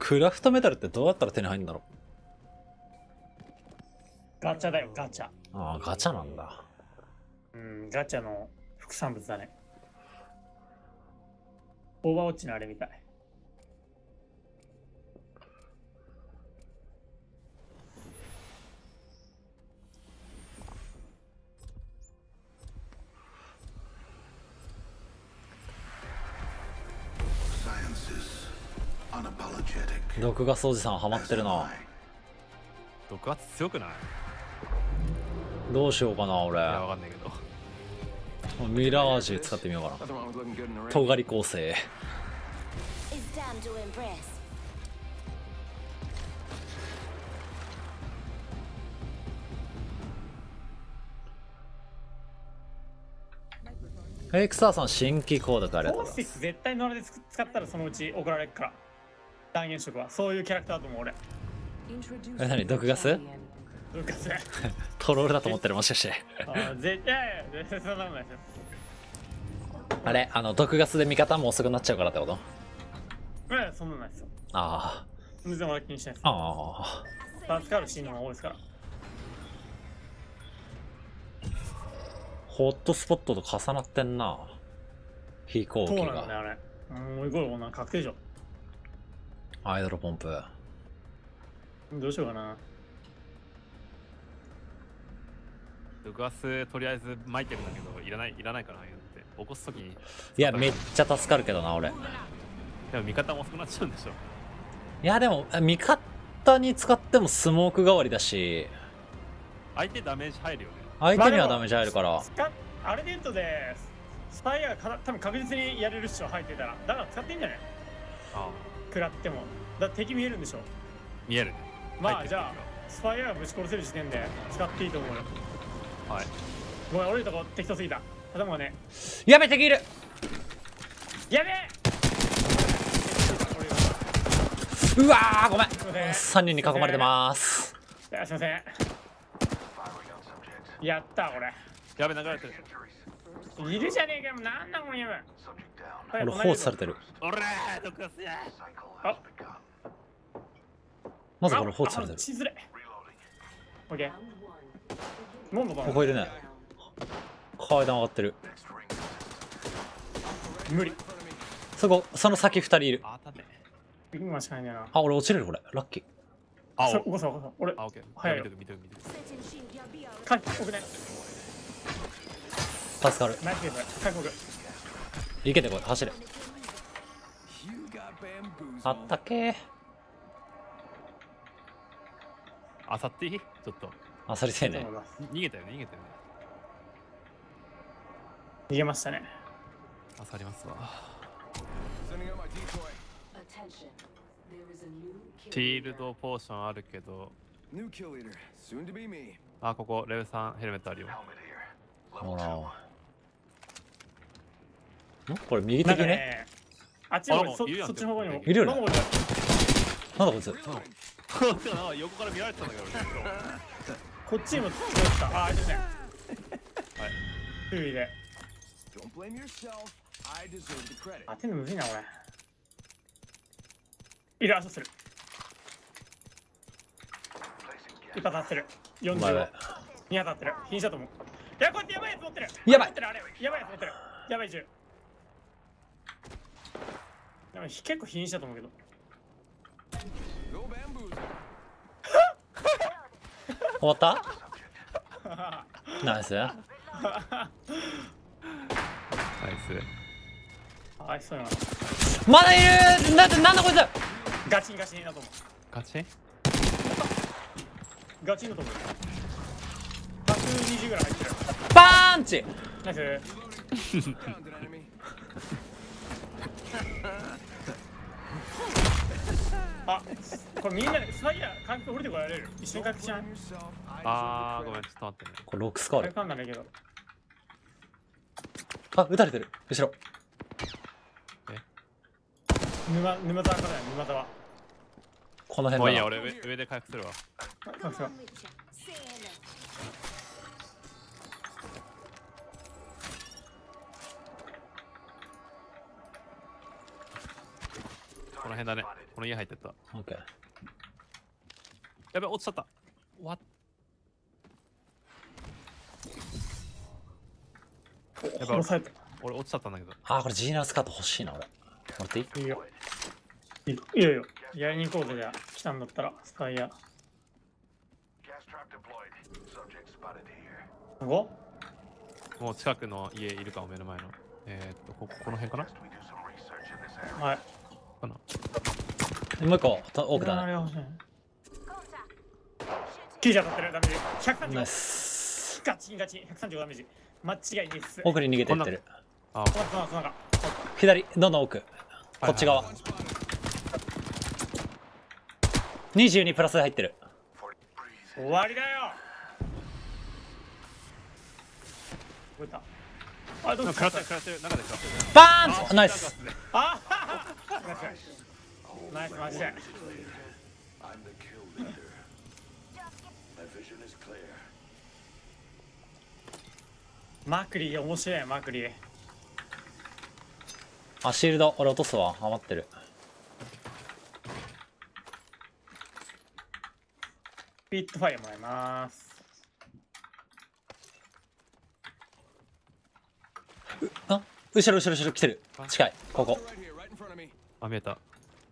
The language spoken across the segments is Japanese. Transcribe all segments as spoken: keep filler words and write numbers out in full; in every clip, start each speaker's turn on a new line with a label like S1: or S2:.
S1: クラフトメタルってどうやったら手に入るんだろ
S2: う。ガチャだよ、ガチャ。
S1: ああ、ガチャなんだ。
S2: うん、ガチャの副産物だね。オーバーウォッチのあれみたい。
S1: 毒ガスおじさんハマってるな。
S3: 毒ガス強くない？
S1: どうしようかな俺。
S3: いや、わかんないけど。
S1: ミラージュ使ってみようかな。尖り構成。エイクサーさん新規購読ありがとうございます。
S2: フォーシス絶対ノラで使ったらそのうち怒られるから。断言色はそういうキャラクターだと思う俺。
S1: え、何毒ガス？
S2: 毒ガス。
S1: トロールだと思ってるもしかして。
S2: あ絶対絶対そんなことないですよ。
S1: あれあの毒ガスで味方も遅くなっちゃうからってこと？
S2: えそんなのないですよ。
S1: ああ。
S2: 全然俺気にしないです。
S1: あ
S2: あ。助かるシーンの方が多いですから。
S1: ホットスポットと重なってんな。飛行機が。
S2: そうなんだよあれ。もうこれこんなん確定じゃん。
S1: アイドルポンプ。
S2: どうしようかな。
S3: 毒ガスとりあえず巻いてるんだけど、いらないいらないかな言って起こすときに。
S1: いやめっちゃ助かるけどな俺。
S3: でも味方も遅くなっちゃうんでしょ。
S1: いやでも味方に使ってもスモーク代わりだし、
S3: 相手ダメージ入るよね。
S1: 相手にはダメージ入るから。
S2: アルデントでスパイアが多分確実にやれるっしょ入ってたら。だから使っていいんじゃない？ああ。食らっても。だって敵見えるんでしょ。
S3: 見えるね。
S2: まあじゃあスパイアがぶち殺せる時点で使っていいと思うよ。
S3: はい。
S2: ごめん、俺のとこ適当すぎた。頭がね。
S1: やべ、敵いる。
S2: やべえ。
S1: うわー、ごめん。さんにんに囲まれてます。
S2: いや、すいません。やったこれ。
S3: やべ、流れてる。
S2: いるじゃねえかよ。なんだこのゲーム。
S1: 俺放置されてる。
S3: おらー、毒ガスや。
S2: あ、
S1: まずこれ放置されてる。
S2: しづれ。オッケー。なんだ
S1: ここいるね。階段上がってる。
S2: 無理。
S1: そこ、その先ふたりいる。
S3: あ、立て。
S2: 今しかないんだよな。
S1: あ、俺落ちれるこれ。ラッキー。
S3: あ、
S2: おこそこそ。俺。
S3: あ、オッケー。
S2: 早い。
S3: 見てる見てる見てる。
S2: か、奥ね。
S1: 助かる。
S2: ナイスゲーム。韓国。
S1: いけてこい、走れ。あったけー。
S3: あさっていい？ちょっと。
S1: あさりてえね。
S3: 逃げたよね、逃げたよね。
S2: 逃げましたね。
S3: あさりますわ。フィールドポーションあるけど。あ、ここ、レベさんヘルメットあるよ。
S1: ほら。んこれ右的ね。
S2: あっちの方に、そっちの方にも。
S1: いるよね。なんだこいつ。
S3: 横から見られてたんだけど。
S2: こっちにもついてた。あ、あいつね。はい。注意で。当てるのむずいな、俺。いる、あ、そうする。一発当たってる。よんじゅうご。に当たってる。瀕死だと思う。いや、こうやってやばいやつ持ってる。
S1: やばい。
S2: やばいやつ持ってる。やばい銃。でも結構瀕死だと思うけど。
S1: 終わったナイス。ナイ
S2: ス。あいそうやな。
S1: まだいる。なんでなんだこいつ。
S2: ガチンガチンだと思う。
S3: ガチン？
S2: ガチンだと思う。ひゃくにじゅうぐらい入ってる。
S1: パーンチ。
S2: ナイス。あ、これみんなでスパイヤー回復降りてこられる。一緒に回復しない？
S3: あー、ごめん、ちょっと待ってね。
S1: これロックスカール。
S2: 回復なんだけど。
S1: あ、撃たれてる。後ろ。
S3: え？
S2: 沼沼沢からだよ、沼沢。
S1: この辺だ。
S3: いや、俺上上で回復するわ。
S2: 回復。
S3: この辺だね。この家入ってった。
S1: オッケー。
S3: やべ、落ちちゃった。わやばい、
S2: 殺された。
S3: 俺落ちちゃったんだけど。
S1: あー、これジーナスカート欲しいな、俺。持っていい？
S2: いいよ。いいよいいよ。やりに行こうぜ、じゃあ。来たんだったら、スカイヤ。ご
S3: もう近くの家いるかも、目の前の。えー、っと、ここ、この辺かな
S2: はい。
S3: かな
S1: もう一個、と奥だね。
S2: きゅうじゅう当たってる、ダメージ。ひゃくさんじゅうご。
S1: ナイス。
S2: ガチンガチン、ひゃくさんじゅうごダメージ。間違いないっす。
S1: 奥に逃げてってる。
S3: あ
S2: そのそのその中
S1: 左、どんどん奥。こっち側。にじゅうにプラスで入ってる。
S2: 終わりだよ。動いた。あ、どうした
S3: 食らってる、食らってる、中で食らってる。
S1: バーンナイス。
S2: あナイスマジで。マクリー面白いマクリー。
S1: あ、シールド俺落とすわ。余ってる。
S2: ピットファイアもらいます。
S1: あ、後ろ後ろ後ろ来てる。近い。ここ。
S3: あ、見えた。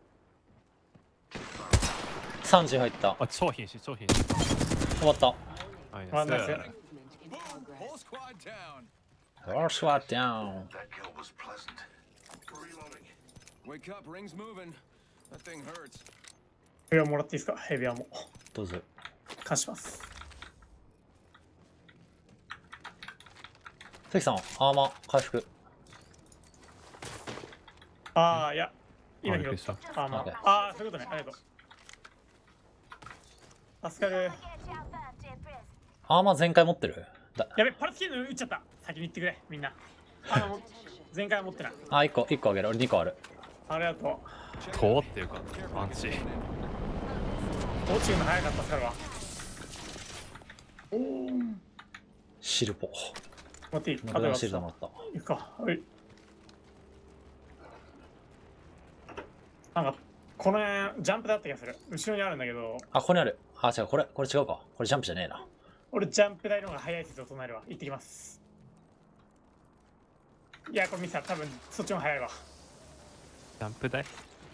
S1: さんじゅう入った。
S3: あ、超瀕死、超瀕死。
S1: 終わった。
S3: はい、
S2: あ、ナイス。
S1: オーシュワッダウン。
S2: ヘビアもらっていいですか。ヘビアも
S1: どうぞ。
S2: 貸します。
S1: 関さん、アーマー回復。
S2: ああ、いや今拾っ
S3: あびっくりした
S2: た。あーま
S1: OK
S2: ああー、そういうことね。ありがとう。助かる。
S1: アーマー全開持ってるだ。
S2: やべ、パラスキル打っちゃった。先に行ってくれ、みんな。あの、前回は持ってない。
S1: あ、いっこ、いっこあげる。俺にこある。
S2: ありがと
S3: こうっていうか、アンチ。
S2: う。落ちるの早かったっすから。おお。
S1: シルポ。
S2: 持っていい。
S1: ノブランシールドもらった。
S2: いいか。はい。なんか、この辺、ジャンプだった気がする。後ろにあるんだけど、
S1: あ、ここにある。あ、違う、これ、これ違うか。これジャンプじゃねえな。
S2: 俺ジャンプ台の方が速い説を唱えるわ。行ってきます。いや、これ見せたら多分そっちの方が速いわ。
S3: ジャンプ台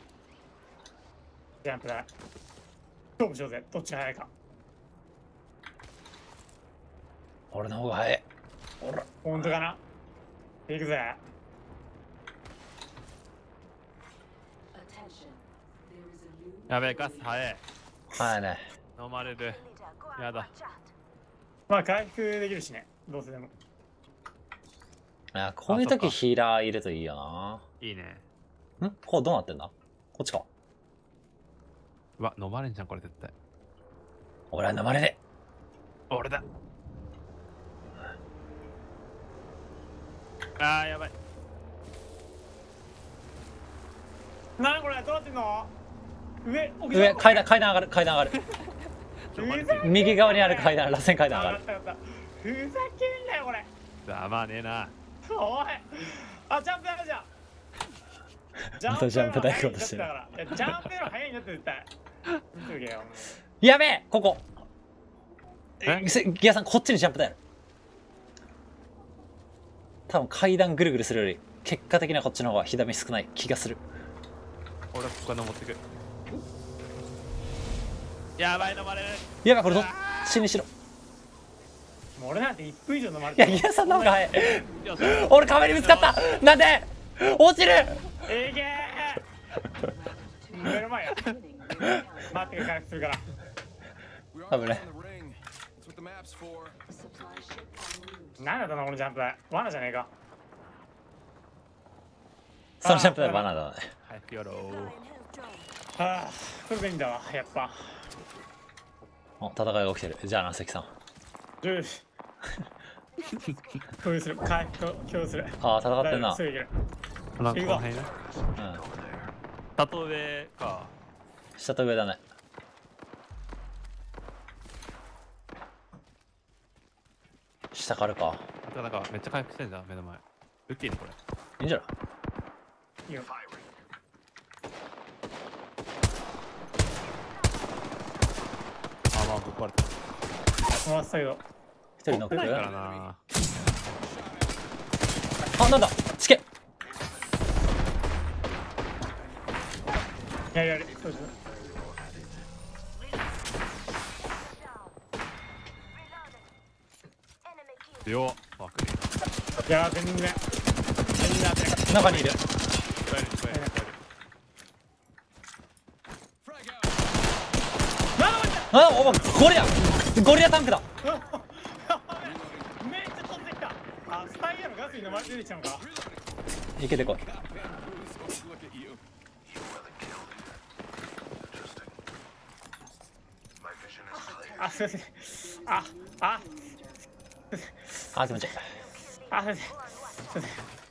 S2: ジャンプ台。勝負しようぜ。どっちが速いか。
S1: 俺の方が早い。
S2: ほら、ほんとかな。行くぜ。
S3: やべえ、ガス早い。
S1: 早いね。
S3: 飲まれる。やだ。
S2: まあ回復できるしね。どうせでも。
S1: あ、こういう時ヒーラーいるといいよな。
S3: いいね。
S1: んこうどうなってんだこっちか。
S3: うわ、飲まれんじゃん、これ絶対。
S1: 俺は飲まれね
S3: 俺だ。あー、やばい。
S2: なにこれどうなってんの。上、
S1: え。上、階段、階段上がる、階段上がる。
S2: ふざけんなよ。
S1: 右側にある階段、螺旋階段上がる。
S2: あったあったふざけんなよこれ。
S3: だまあねえな。
S2: おい。あ、ジャンプだじゃん。
S1: またジャンプ台行こうとしてる。
S2: いやジャンプより速いんだって絶対。見とけよ。
S1: やべえここ
S3: え
S1: せギアさんこっちにジャンプだよ。多分階段ぐるぐるするより結果的にはこっちの方が火ダメ少ない気がする。
S3: 俺はここから登ってく。やばい、飲まれる。
S1: やばいこれどっちにしろ。
S2: もう俺なんていっぷん以上飲まれ
S1: いや
S2: てる。
S1: ギアさんの方が早い。
S3: よし
S1: 俺壁にぶつかった。なんで落ちる。
S2: えげー。目の前や。待って回復するから。
S1: 多分ね。
S2: なんだったのこのジャンプ台。罠じゃねえか。
S1: そのジャンプだよバナナだね。
S3: 早くやろう。
S2: はあ、これ便利だわ、やっぱ。
S1: お戦いが起きてる。じゃあな関さん。
S2: よし。共有する。回復と共有する。
S1: ああ戦ってんな。
S2: すぐいける。
S3: なんかこの辺ね。
S1: うん
S3: 下と上か。
S1: 下と上だね。下からか。
S3: あとなんかめっちゃ回復してんじゃん、目の前。打っていいのこれ。
S1: いいんじゃない。
S2: いいよ。
S3: 壊れた。
S2: 回したけど。
S1: 一人ノック。
S3: ないからな。
S1: あ、なんだチケ。
S2: いやいや、そうです。
S3: 強っ。ワークリー。
S2: いや、全然。全然当てなかっ
S1: 中にいる。
S3: 聞こえる聞こえる聞こえる。
S1: あ、お、ゴリラゴリラタンクだ。
S2: た。めっちゃ飛んできた。あ、スタイヤのガスに飲まれて出てきちゃうのか。
S1: いけてこい。
S2: あ、すいません。あ、あ、
S1: あ、気持ちいい。
S2: あ、すいません。すいません。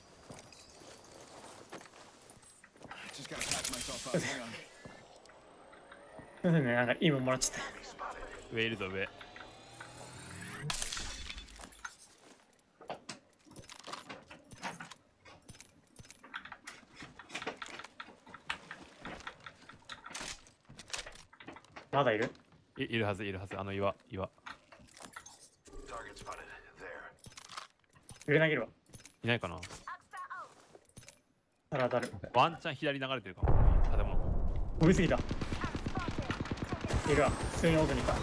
S2: すいませんね、なんかいいもんもらっちゃった。
S3: 上いるぞ上。
S2: まだいる？
S3: いいるはずいるはず。あの岩岩。
S2: 上投げるわ。
S3: いないかな。
S2: 当たる当たる。
S3: ワンチャン左流れてるかも。建物。
S2: 飛びすぎた。いるわ。普通に奥にいた。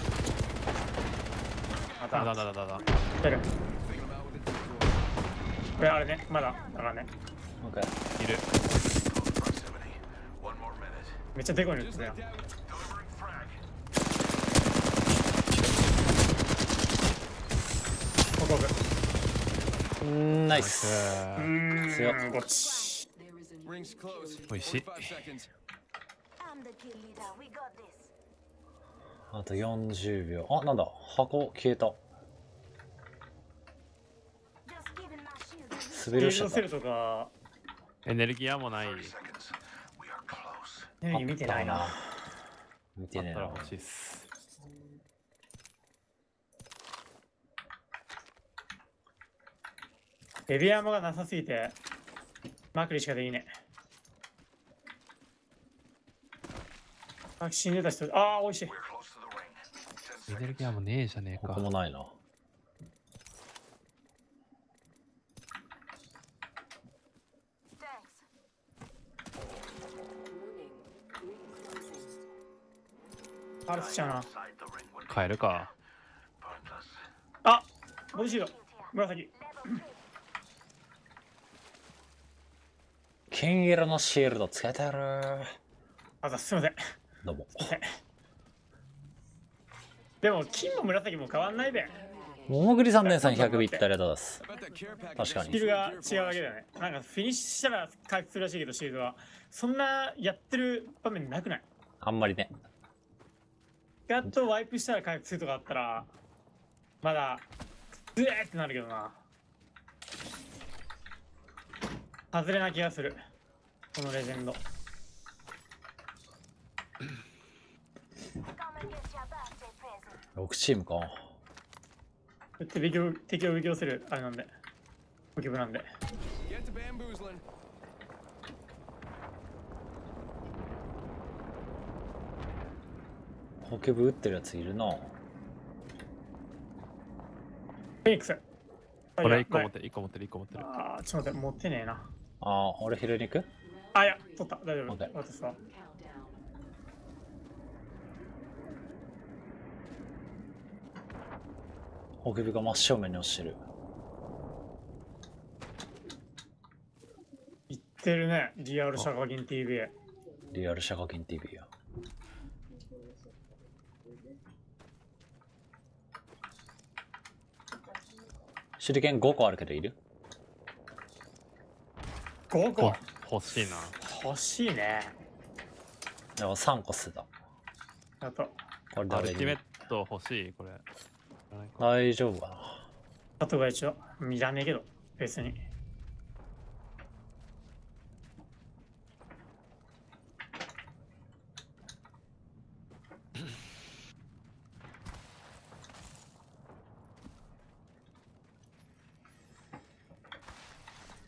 S2: また。
S3: あだだだだだ。
S2: 出る。これあれね、まだ。だからね。
S1: オッケー。
S3: いる。
S2: めっちゃデコに打ってたよ。ここ
S1: うーん、ナイス。
S2: うーん、
S1: 強っ。
S2: こっち。
S3: おいしい。
S1: あとよんじゅうびょう。あ、なんだ箱消えた。滑り落ちちゃった。
S2: セルとか、
S3: エネルギーもない。
S2: エネルギー見てないな。
S1: 見てねえな。
S3: あったら欲しいっす。
S2: エビアモがなさすぎて、マクリしかできねえ。あ、死んでた人、ああ、おいしい。
S3: エネルギーもねえじゃねえか。
S1: 僕もないな。
S2: あれつっちゃうな。
S3: 変えるか。
S2: あ、ボディシールド。紫。
S1: 金色のシールドつけてる。
S2: あざ、すいません。
S1: どうも。
S2: でも、金も紫も変わんないべ。
S1: 桃栗さんねんさんひゃくビットありがとうございます。確かに。
S2: スキルが違うわけだよね。なんかフィニッシュしたら回復するらしいけど、シールドは。そんなやってる場面なくない？
S1: あんまりね。
S2: やっとワイプしたら回復するとかあったら、まだ、うえーってなるけどな。外れな気がする。このレジェンド。
S1: ろくチームか。
S2: 敵を敵を撃寄せるあれなんで。ゴキブなんで。
S1: ポケブ打ってるやついるな。
S2: フェニックス。
S3: これいっこ
S2: はい
S3: 持ってる、いっこ持ってる、いっこ持ってる。
S2: ああ、ちょっと待って、持ってねえな。
S1: あー、俺拾いに行く？
S2: あ、いや、取った。大丈夫。
S1: OK
S2: 私は。
S1: ポケブが真正面に落ちてる。
S2: 言ってるね。リアルシャカギン ティーブイ。
S1: リアルシャカキン ティーブイ や。手裏剣ごこあるけどいる？
S2: ごこ
S3: 欲しいな。
S2: 欲しいね。
S1: でもさんこ捨てた。
S2: あと、
S1: これ
S3: ア
S1: 誰に
S3: ルティメット欲しいこれ。
S1: 大丈夫かな。
S2: あとが一応、いらねえけど、別に。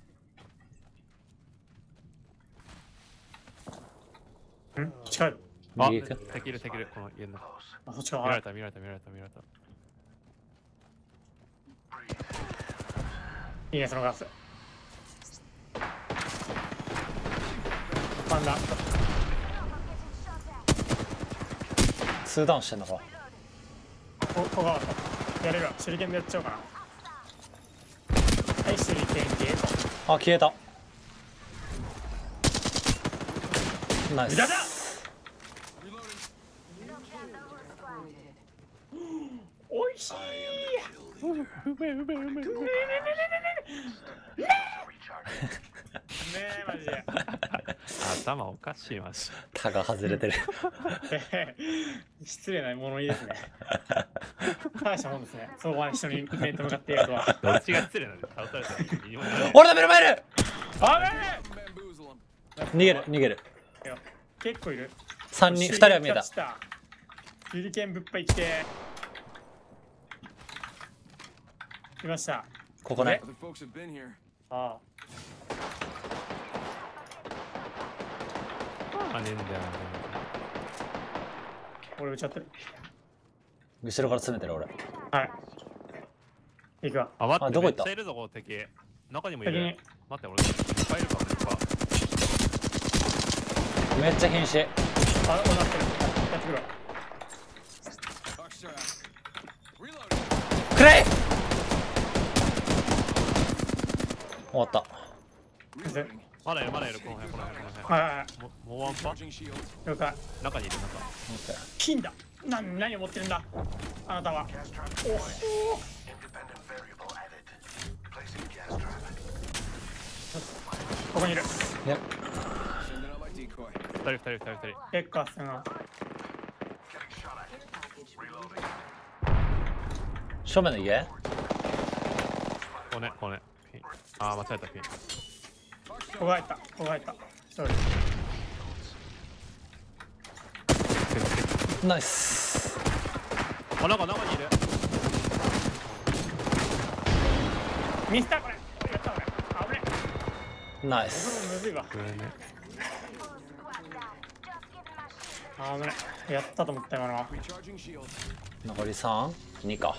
S2: ん近い。
S3: あ、
S1: 右行く
S3: 敵いる敵いる、この家の中。
S2: あ、そっちか。
S3: 見られた見られた見られた見られた。
S2: いいね、そのガス。パンダ。
S1: ツーダウンしてんのか。
S2: お、こがやれるわ。手裏剣でやっちゃおうかな。はい、手裏剣ゲート。
S1: あ、消えた。ナイス。
S2: 無駄だ。おいしい。
S3: うめえうめえうめえ。
S2: ねえ、マジで。
S3: 頭おかしいマジ。
S1: タが外れてる。
S2: 失礼な物言いですね。大したもんですね。そうは人に面と向かってやるとは。
S3: どっちが失礼なんで倒されたらいいもんね。
S1: 俺の目の前いる。
S2: あれ
S1: 逃げる逃げる。
S2: いや結構いる。
S1: 三人、二人は見えた。
S2: 手裏剣ぶっぱい来て。来ました。
S1: ここね。
S2: あ
S3: あ、ねえんだよ。
S2: あ、俺撃っちゃってる。
S1: 後ろから詰めてる俺。
S2: はい。行くわ。
S3: あ、待って、
S1: あどこ行った
S3: めっちゃいるぞ、この敵。中にもい
S2: 先に
S3: る。待って、俺、いっぱいいるから、いっぱい。
S1: めっちゃ瀕死。
S2: あ、俺なってる。やってくるわ。
S1: くれい。終わった。
S2: 先生。
S3: まだいる、まだいる、この辺、この辺、この辺。
S2: はいはいはい。
S3: ももうワンパ
S2: 了解。
S3: 中にいる、中。
S2: 金だ。な、何を持ってるんだ。あなたは。おお。ここにいる。
S1: ね。
S3: 二人、二人、二人、二人。
S2: 結構すな。
S1: 正面の家。
S3: こね、こね。ピン。あー、間違えた、ピン。
S2: ここ入った。ここ入った。一人。
S1: ナイス。
S3: あ、中、中にいる。
S2: ミスターこれ。やった俺。あぶね。
S1: ナイ
S2: 僕も
S1: ス。
S2: むずいわ。
S3: これね。
S2: あぶね。やったと思った今のは。
S1: 残り三、二か。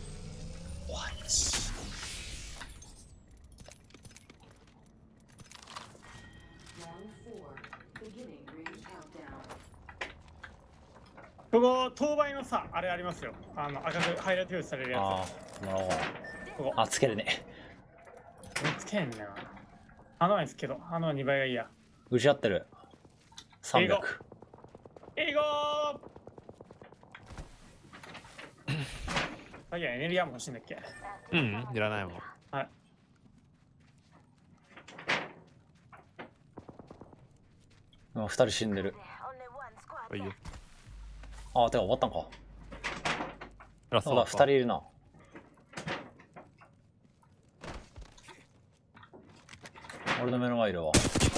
S2: ここ当倍のさ、あれありますよ。あの赤くハイライト表示されるや
S1: ああ、なるほど。
S2: つ。ここ。
S1: あ、つけるね。
S2: つけんな。あのないですけど、あのはにばいがいいや。
S1: 打ち合ってる。三百。
S2: 英語あ、いや、エネルギーアーム欲しいんだっけ。
S3: うん、いらないもん。
S2: はい。
S1: あ、二人死んでる。
S3: いいよ。
S1: あ、てか終わったんか。
S3: ラスト
S1: そうだ、二人いるな。俺の目の前いるわ。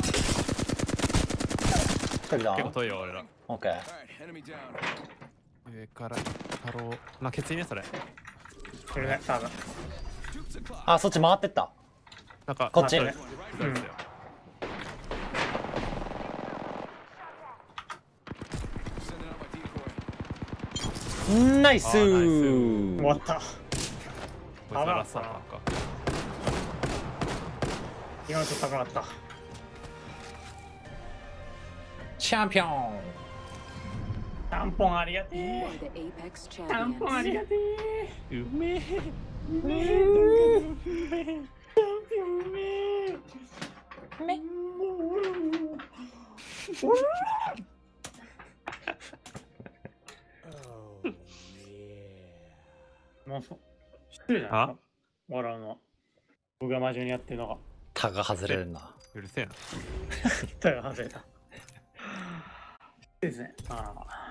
S1: 一人だ。
S3: 結構遠いよ、俺ら。
S1: オッケー。
S3: 上から太郎。まあ、ケツいね、それ。
S2: いるね、多分。
S1: あ、そっち回ってった。
S3: なんか、
S1: こっち
S3: あそうですよ。
S1: ナイス
S3: あーナイ
S1: ー。
S2: 終わった。
S3: こいつはラストなのか。
S2: 今のちょっと高かった。
S1: チャンピオン。
S2: タンポンありがてえ。タンポンありがてえ。
S3: うめえ。
S2: うめえ。うめえ。タンピオンうめえ。め。もうそ失礼じゃないですか。笑うのは。僕が真面目にやってるのが。
S1: タが外れるな。
S3: うるせえな。
S2: 手が外れた。失礼ですね。ああ。